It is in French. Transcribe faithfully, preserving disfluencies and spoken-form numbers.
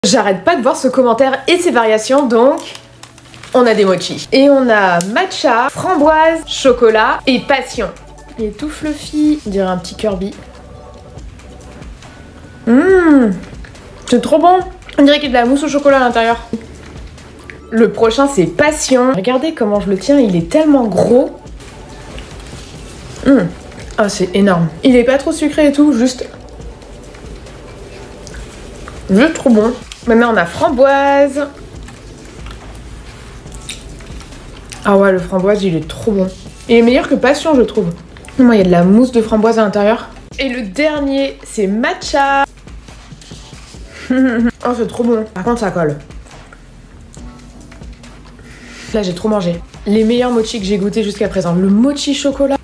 J'arrête pas de voir ce commentaire et ses variations, donc on a des mochis. Et on a matcha, framboise, chocolat et passion. Il est tout fluffy, on dirait un petit Kirby. Mmh, c'est trop bon. On dirait qu'il y a de la mousse au chocolat à l'intérieur. Le prochain c'est passion. Regardez comment je le tiens, il est tellement gros. Mmh. Ah, c'est énorme. Il est pas trop sucré et tout, juste... Juste trop bon. Maintenant on a framboise. Ah ouais, le framboise il est trop bon. Il est meilleur que passion je trouve. Moi il y a de la mousse de framboise à l'intérieur. Et le dernier c'est matcha. Oh c'est trop bon. Par contre ça colle. Là j'ai trop mangé. Les meilleurs mochis que j'ai goûté jusqu'à présent. Le mochi chocolat.